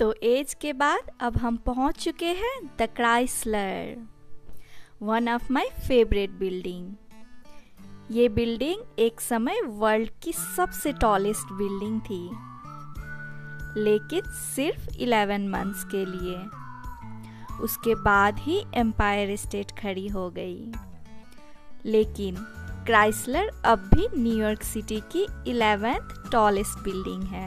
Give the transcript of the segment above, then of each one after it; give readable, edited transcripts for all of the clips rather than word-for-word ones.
तो एज के बाद अब हम पहुंच चुके हैं the Chrysler, one of my favourite building. ये बिल्डिंग एक समय वर्ल्ड की सबसे टॉलेस्ट बिल्डिंग थी, लेकिन सिर्फ 11 मंथ्स के लिए। उसके बाद ही एम्पायर स्टेट खड़ी हो गई। लेकिन क्राइसलर अब भी न्यूयॉर्क सिटी की 11th टॉलेस्ट बिल्डिंग है।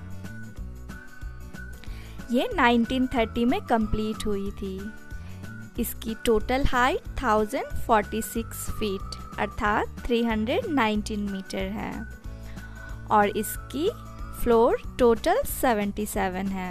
ये 1930 में कंप्लीट हुई थी। इसकी टोटल हाइट 1046 फीट अर्थात 319 मीटर है और इसकी फ्लोर टोटल 77 है।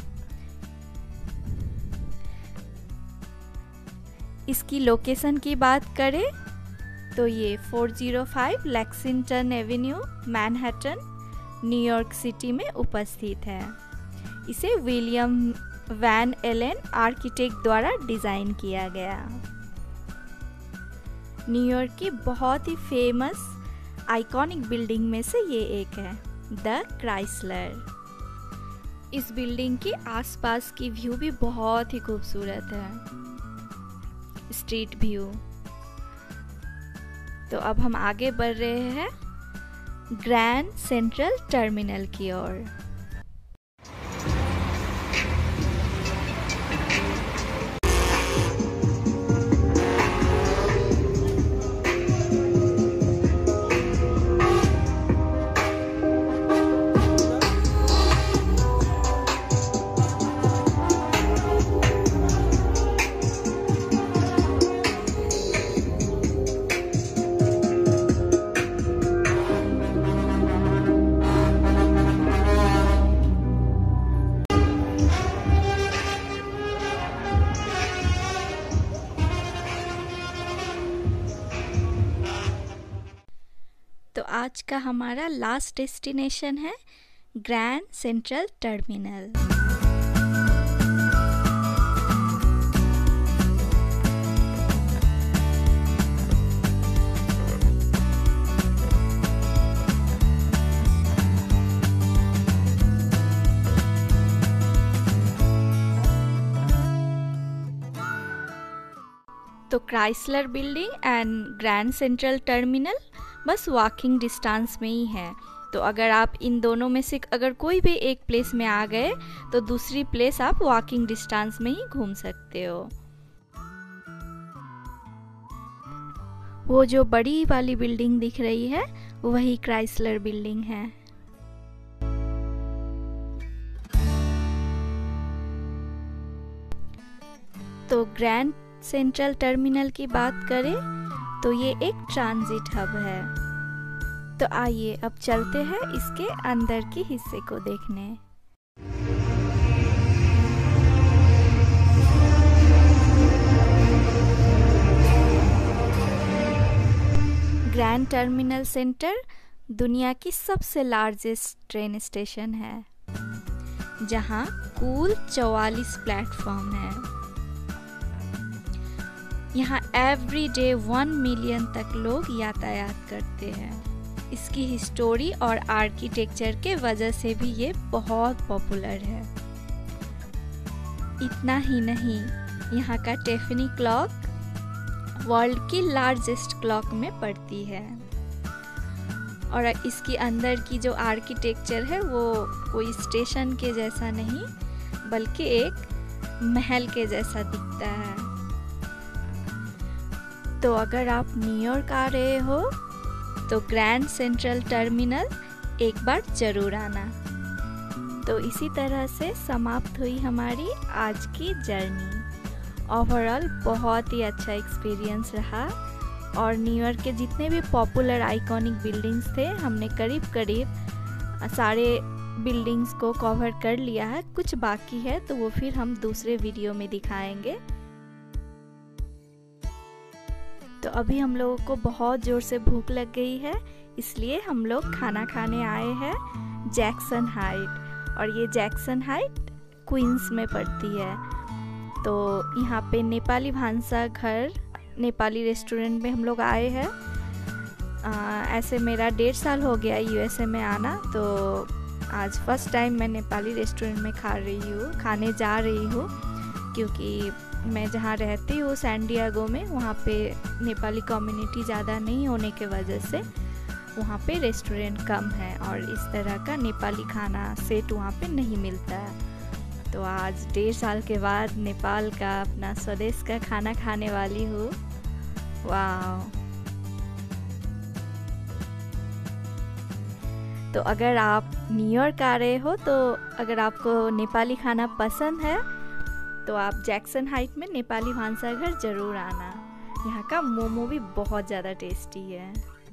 इसकी लोकेशन की बात करें तो ये 405 Lexington avenue, Manhattan, New York city में उपस्थित है। इसे विलियम वैन एलन आर्किटेक्ट द्वारा डिज़ाइन किया गया। न्यूयॉर्क की बहुत ही फेमस आइकॉनिक बिल्डिंग में से ये एक है, द क्राइसलर। इस बिल्डिंग के आसपास की व्यू भी बहुत ही खूबसूरत है, स्ट्रीट व्यू। तो अब हम आगे बढ़ रहे हैं ग्रैंड सेंट्रल टर्मिनल की ओर। तो आज का हमारा लास्ट डेस्टिनेशन है ग्रैंड सेंट्रल टर्मिनल। तो Chrysler building and grand central terminal बस वॉकिंग डिस्टेंस में ही है। तो अगर आप इन दोनों में से अगर कोई भी एक प्लेस में आ गए तो दूसरी प्लेस आप वॉकिंग डिस्टेंस में ही घूम सकते हो। वो जो बड़ी वाली बिल्डिंग दिख रही है वही क्राइसलर बिल्डिंग है। तो ग्रैंड सेंट्रल टर्मिनल की बात करें तो ये एक ट्रांजिट हब है। तो आइए अब चलते हैं इसके अंदर के हिस्से को देखने। ग्रैंड टर्मिनल सेंटर दुनिया की सबसे लार्जेस्ट ट्रेन स्टेशन है, जहां कुल 44 प्लेटफॉर्म है। यहाँ एवरी डे 1 मिलियन तक लोग यातायात करते हैं। इसकी हिस्टोरी और आर्किटेक्चर के वजह से भी ये बहुत पॉपुलर है। इतना ही नहीं, यहाँ का टिफ़नी क्लॉक वर्ल्ड की लार्जेस्ट क्लॉक में पड़ती है और इसकी अंदर की जो आर्किटेक्चर है वो कोई स्टेशन के जैसा नहीं बल्कि एक महल के जैसा दिखता है। तो अगर आप न्यूयॉर्क आ रहे हो तो ग्रैंड सेंट्रल टर्मिनल एक बार जरूर आना। तो इसी तरह से समाप्त हुई हमारी आज की जर्नी। ओवरऑल बहुत ही अच्छा एक्सपीरियंस रहा और न्यूयॉर्क के जितने भी पॉपुलर आइकॉनिक बिल्डिंग्स थे हमने करीब करीब सारे बिल्डिंग्स को कवर कर लिया है। कुछ बाकी है तो वो फिर हम दूसरे वीडियो में दिखाएंगे। तो अभी हम लोगों को बहुत ज़ोर से भूख लग गई है, इसलिए हम लोग खाना खाने आए हैं जैक्सन हाइट। और ये जैक्सन हाइट क्वींस में पड़ती है। तो यहाँ पे नेपाली भांसा घर, नेपाली रेस्टोरेंट में हम लोग आए हैं। ऐसे मेरा 1.5 साल हो गया यूएसए में आना, तो आज फर्स्ट टाइम मैं नेपाली रेस्टोरेंट में खाने जा रही हूँ, क्योंकि मैं जहाँ रहती हूँ सैन डिएगो में, वहाँ पे नेपाली कम्युनिटी ज़्यादा नहीं होने के वजह से वहाँ पे रेस्टोरेंट कम है और इस तरह का नेपाली खाना सेट वहाँ पे नहीं मिलता है। तो आज 1.5 साल के बाद नेपाल का अपना स्वदेश का खाना खाने वाली हूँ। वाह! तो अगर आप न्यूयॉर्क आ रहे हो, तो अगर आपको नेपाली खाना पसंद है तो आप जैक्सन हाइट में नेपाली भान्साघर ज़रूर आना। यहाँ का मोमो भी बहुत ज़्यादा टेस्टी है।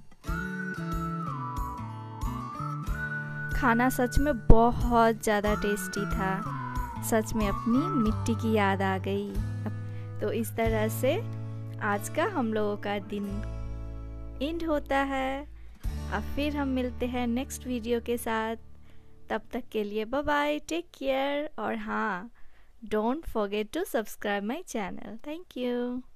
खाना सच में बहुत ज़्यादा टेस्टी था। सच में अपनी मिट्टी की याद आ गई। तो इस तरह से आज का हम लोगों का दिन एंड होता है। अब फिर हम मिलते हैं नेक्स्ट वीडियो के साथ। तब तक के लिए बाय बाय, टेक केयर, और हाँ, don't forget to subscribe my channel. Thank you.